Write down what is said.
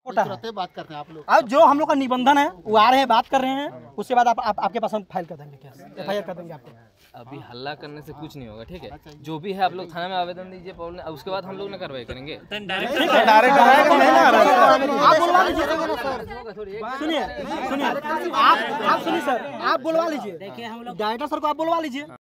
बात करते हैं आप लोग। अब जो हम लोग का निबंधन है वो आ रहे हैं, बात कर रहे हैं, उसके बाद आपके पास हम फाइल कर देंगे, केस FIR कर देंगे आपको। अभी हल्ला करने से कुछ नहीं होगा, ठीक है? जो भी है आप लोग थाना में आवेदन दीजिए, उसके बाद हम लोग ना कार्रवाई करेंगे। आप बुलवा लीजिए, सुनिए आप सुनिए सर, आप बुलवा लीजिए, डायरेक्टर सर को आप बुलवा लीजिए।